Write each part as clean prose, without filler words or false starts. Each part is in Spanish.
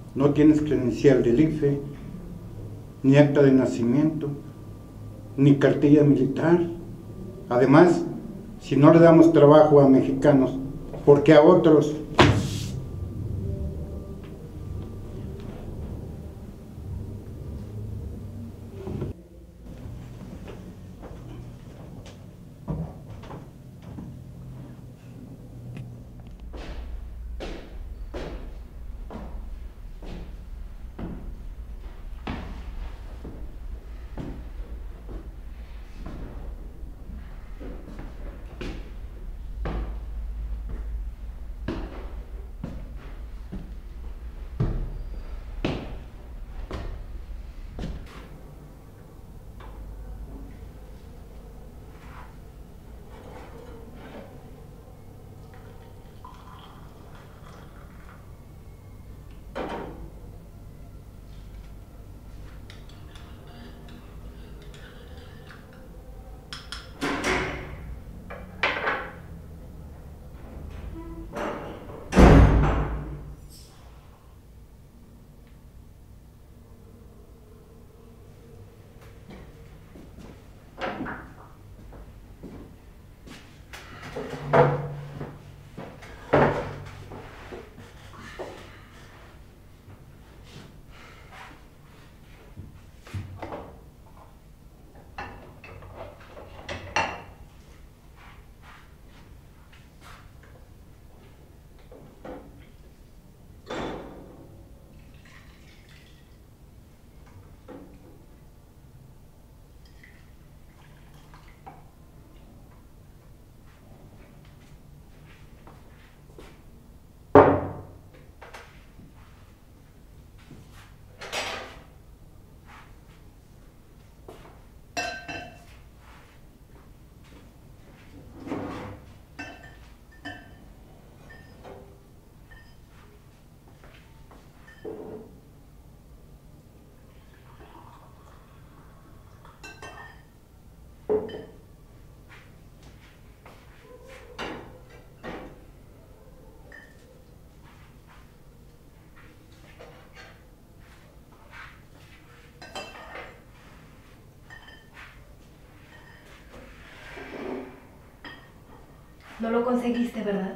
No tienes credencial del IFE, ni acta de nacimiento, ni cartilla militar. Además, si no le damos trabajo a mexicanos, ¿por qué a otros? No lo conseguiste, ¿verdad?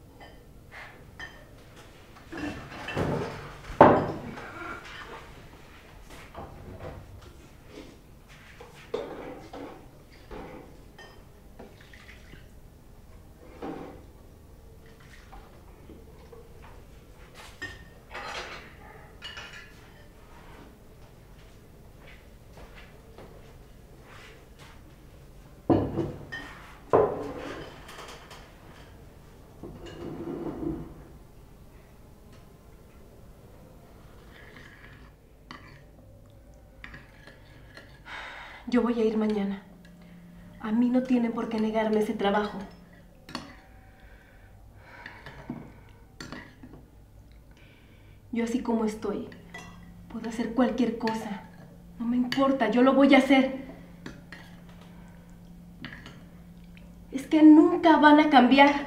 Yo voy a ir mañana. A mí no tienen por qué negarme ese trabajo. Yo así como estoy, puedo hacer cualquier cosa. No me importa, yo lo voy a hacer. Es que nunca van a cambiar.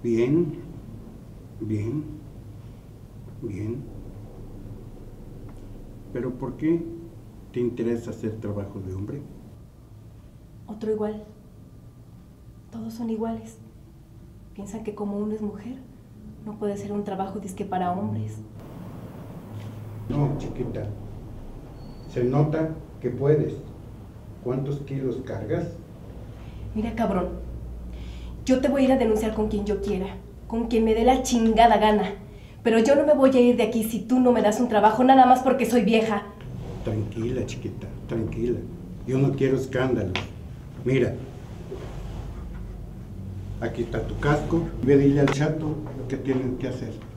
Bien, bien, bien. Pero ¿por qué te interesa hacer trabajo de hombre? Otro igual. Todos son iguales. Piensan que como uno es mujer, no puede ser un trabajo disque para hombres. No, chiquita. Se nota que puedes. ¿Cuántos kilos cargas? Mira, cabrón, yo te voy a ir a denunciar con quien yo quiera, con quien me dé la chingada gana. Pero yo no me voy a ir de aquí si tú no me das un trabajo nada más porque soy vieja. Tranquila, chiquita, tranquila. Yo no quiero escándalos. Mira, aquí está tu casco. Ve, dile al chato lo que tienen que hacer.